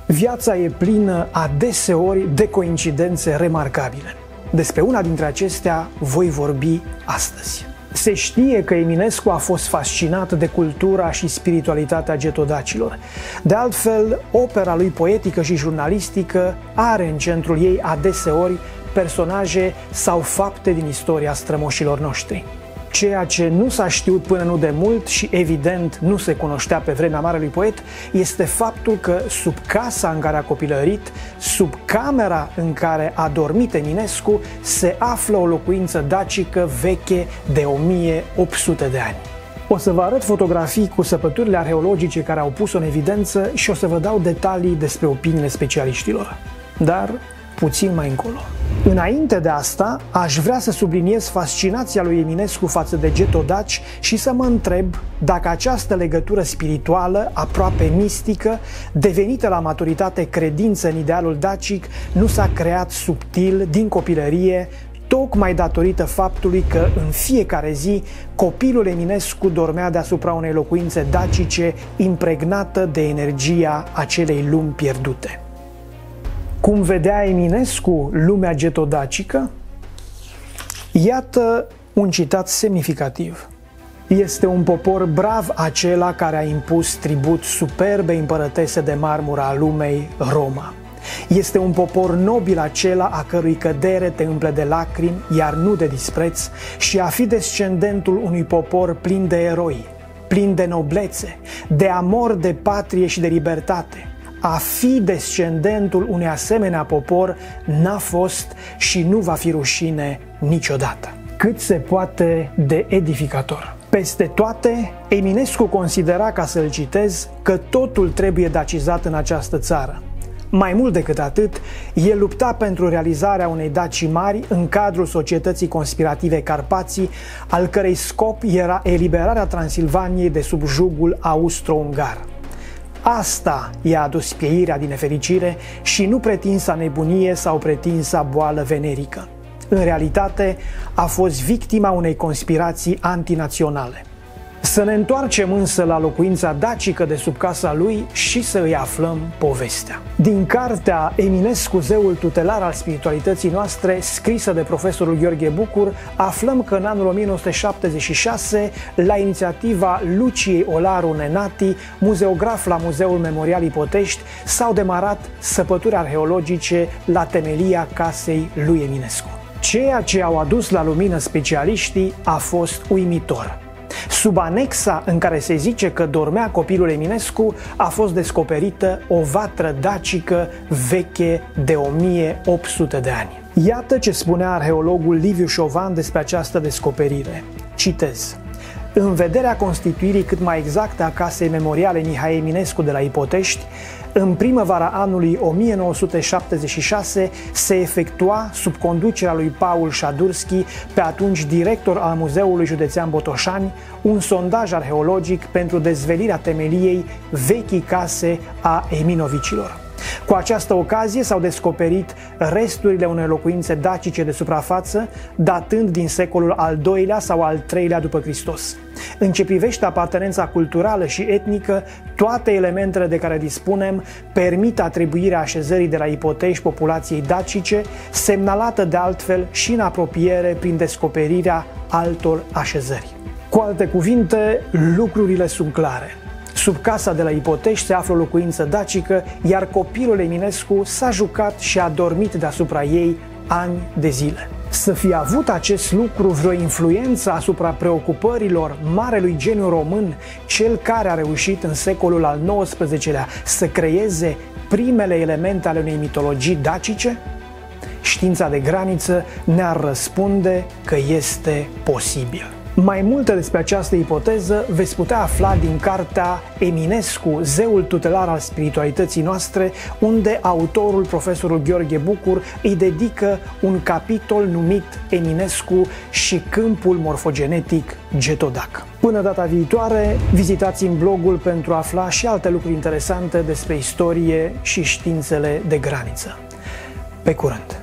Viața e plină adeseori de coincidențe remarcabile. Despre una dintre acestea voi vorbi astăzi. Se știe că Eminescu a fost fascinat de cultura și spiritualitatea getodacilor. De altfel, opera lui poetică și jurnalistică are în centrul ei adeseori personaje sau fapte din istoria strămoșilor noștri. Ceea ce nu s-a știut până nu de mult și evident nu se cunoștea pe vremea marelui poet este faptul că sub casa în care a copilărit, sub camera în care a dormit Eminescu, se află o locuință dacică veche de 1800 de ani. O să vă arăt fotografii cu săpăturile arheologice care au pus-o în evidență și o să vă dau detalii despre opiniile specialiștilor. Dar puțin mai încolo. Înainte de asta, aș vrea să subliniez fascinația lui Eminescu față de getodaci și să mă întreb dacă această legătură spirituală, aproape mistică, devenită la maturitate credință în idealul dacic, nu s-a creat subtil din copilărie, tocmai datorită faptului că în fiecare zi copilul Eminescu dormea deasupra unei locuințe dacice impregnată de energia acelei lumi pierdute. Cum vedea Eminescu lumea getodacică? Iată un citat semnificativ. Este un popor brav acela care a impus tribut superbei împărătese de marmură a lumei, Roma. Este un popor nobil acela a cărui cădere te umple de lacrimi, iar nu de dispreț, și a fi descendentul unui popor plin de eroi, plin de noblețe, de amor de patrie și de libertate. A fi descendentul unui asemenea popor n-a fost și nu va fi rușine niciodată. Cât se poate de edificator. Peste toate, Eminescu considera, ca să-l citez, că totul trebuie dacizat în această țară. Mai mult decât atât, el lupta pentru realizarea unei Daci mari în cadrul societății conspirative Carpații, al cărei scop era eliberarea Transilvaniei de sub jugul austro-ungar. Asta i-a adus pieirea din nefericire și nu pretinsa nebunie sau pretinsa boală venerică. În realitate, a fost victima unei conspirații antinaționale. Să ne întoarcem însă la locuința dacică de sub casa lui și să îi aflăm povestea. Din cartea Eminescu, zeul tutelar al spiritualității noastre, scrisă de profesorul Gheorghe Bucur, aflăm că în anul 1976, la inițiativa Luciei Olaru Nenati, muzeograf la Muzeul Memorial Ipotești, s-au demarat săpături arheologice la temelia casei lui Eminescu. Ceea ce au adus la lumină specialiștii a fost uimitor. Sub anexa în care se zice că dormea copilul Eminescu a fost descoperită o vatră dacică veche de 1800 de ani. Iată ce spunea arheologul Liviu Șovan despre această descoperire. Citez. În vederea constituirii cât mai exacte a casei memoriale Mihai Eminescu de la Ipotești, în primăvara anului 1976 se efectua, sub conducerea lui Paul Șadurski, pe atunci director al Muzeului Județean Botoșani, un sondaj arheologic pentru dezvelirea temeliei vechii case a Eminovicilor. Cu această ocazie s-au descoperit resturile unei locuințe dacice de suprafață, datând din secolul al II-lea sau al III-lea după Hristos. În ce privește apartenența culturală și etnică, toate elementele de care dispunem permit atribuirea așezării de la Ipotești populației dacice, semnalată de altfel și în apropiere prin descoperirea altor așezări. Cu alte cuvinte, lucrurile sunt clare. Sub casa de la Ipotești se află o locuință dacică, iar copilul Eminescu s-a jucat și a dormit deasupra ei ani de zile. Să fi avut acest lucru vreo influență asupra preocupărilor marelui geniu român, cel care a reușit în secolul al XIX-lea să creeze primele elemente ale unei mitologii dacice? Știința de graniță ne-ar răspunde că este posibil. Mai multe despre această ipoteză veți putea afla din cartea Eminescu, zeul tutelar al spiritualității noastre, unde autorul, profesorul Gheorghe Bucur, îi dedică un capitol numit Eminescu și câmpul morfogenetic getodac. Până data viitoare, vizitați-mi blogul pentru a afla și alte lucruri interesante despre istorie și științele de graniță. Pe curând!